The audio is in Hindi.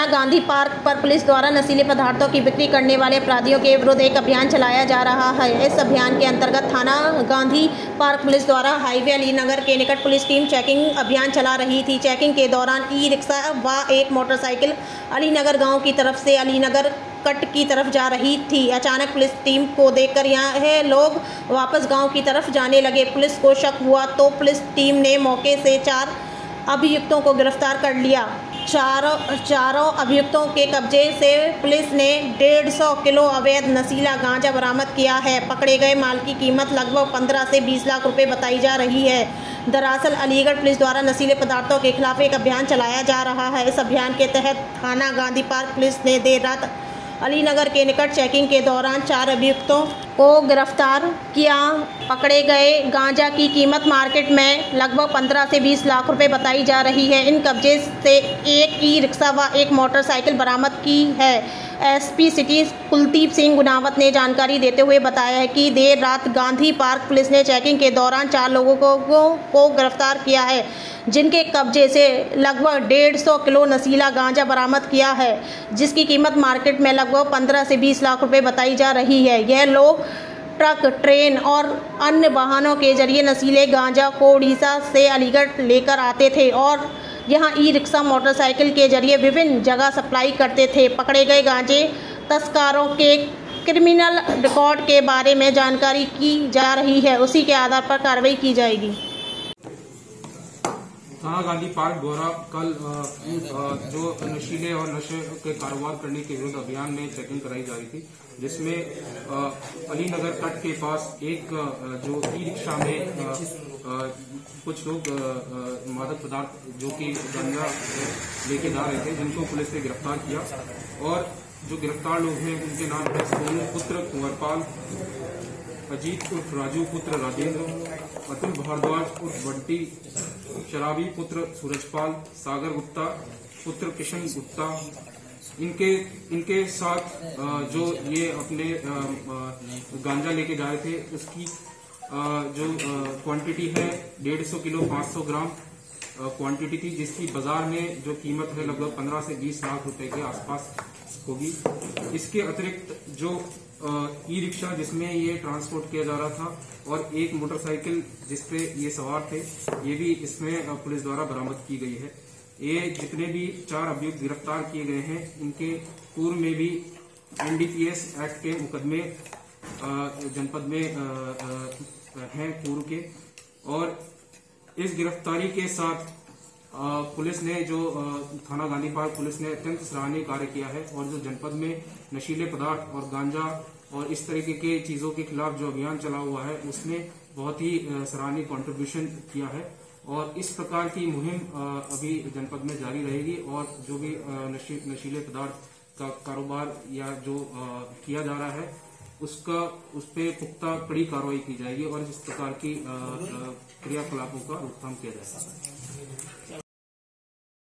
गांधी पार्क पर पुलिस द्वारा नशीले पदार्थों की बिक्री करने वाले अपराधियों के विरुद्ध एक अभियान चलाया जा रहा है। इस अभियान के अंतर्गत थाना गांधी पार्क पुलिस द्वारा हाईवे अलीनगर के निकट पुलिस टीम चेकिंग अभियान चला रही थी। चेकिंग के दौरान ई रिक्शा व एक मोटरसाइकिल अलीनगर गाँव की तरफ से अलीनगर कट की तरफ जा रही थी। अचानक पुलिस टीम को देखकर यहाँ लोग वापस गाँव की तरफ जाने लगे। पुलिस को शक हुआ तो पुलिस टीम ने मौके से 4 अभियुक्तों को गिरफ्तार कर लिया। चारों अभियुक्तों के कब्जे से पुलिस ने 150 किलो अवैध नशीला गांजा बरामद किया है। पकड़े गए माल की कीमत लगभग 15 से 20 लाख रुपए बताई जा रही है। दरअसल अलीगढ़ पुलिस द्वारा नशीले पदार्थों के खिलाफ एक अभियान चलाया जा रहा है। इस अभियान के तहत थाना गांधी पार्क पुलिस ने देर रात अलीनगर के निकट चेकिंग के दौरान 4 अभियुक्तों को गिरफ्तार किया। पकड़े गए गांजा की कीमत मार्केट में लगभग 15 से 20 लाख रुपए बताई जा रही है। इन कब्जे से एक ई रिक्शा व एक मोटरसाइकिल बरामद की है। एसपी सिटी कुलदीप सिंह गुनावत ने जानकारी देते हुए बताया है कि देर रात गांधी पार्क पुलिस ने चेकिंग के दौरान 4 लोगों को गिरफ्तार किया है, जिनके कब्जे से लगभग 150 किलो नशीला गांजा बरामद किया है, जिसकी कीमत मार्केट में लगभग 15 से 20 लाख रुपए बताई जा रही है। यह लोग ट्रक, ट्रेन और अन्य वाहनों के जरिए नशीले गांजा को उड़ीसा से अलीगढ़ लेकर आते थे और यहां ई रिक्शा मोटरसाइकिल के जरिए विभिन्न जगह सप्लाई करते थे। पकड़े गए गांजे तस्करों के क्रिमिनल रिकॉर्ड के बारे में जानकारी की जा रही है, उसी के आधार पर कार्रवाई की जाएगी। थाना गांधी पार्क द्वारा कल जो नशीले और नशे के कारोबार करने के विरुद्ध अभियान में चेकिंग कराई जा रही थी, जिसमें अलीनगर कट के पास एक जो ई रिक्शा में कुछ लोग मादक पदार्थ जो कि गांजा लेके जा रहे थे, जिनको पुलिस ने गिरफ्तार किया। और जो गिरफ्तार लोग हैं उनके नाम है सोनू पुत्र कुंवरपाल, अजीत उर्फ राजू पुत्र राजेंद्र, अतुल भारद्वाज उर्फ बंटी, शराबी पुत्र सूरजपाल, सागर गुप्ता पुत्र किशन गुप्ता। इनके साथ जो ये अपने गांजा लेके जा रहे थे, उसकी जो क्वांटिटी है 150 किलो 500 ग्राम क्वांटिटी थी, जिसकी बाजार में जो कीमत है लगभग 15 से 20 लाख रुपए के आसपास होगी। इसके अतिरिक्त जो ई रिक्शा जिसमें ये ट्रांसपोर्ट किया जा रहा था और एक मोटरसाइकिल जिसपे ये सवार थे, ये भी इसमें पुलिस द्वारा बरामद की गई है। ये जितने भी 4 अभियुक्त गिरफ्तार किए गए हैं, इनके पूर्व में भी NDPS एक्ट के मुकदमे जनपद में हैं पूर्व के। और इस गिरफ्तारी के साथ पुलिस ने जो थाना गांधी पार्क पुलिस ने अत्यंत सराहनीय कार्य किया है और जो जनपद में नशीले पदार्थ और गांजा और इस तरीके के चीजों के खिलाफ जो अभियान चला हुआ है, उसमें बहुत ही सराहनीय कंट्रीब्यूशन किया है। और इस प्रकार की मुहिम अभी जनपद में जारी रहेगी और जो भी नशीले पदार्थ का कारोबार या जो किया जा रहा है, उस पे पुख्ता कड़ी कार्रवाई की जाएगी और इस प्रकार की क्रियाकलापों का रोकथाम किया जाएगा।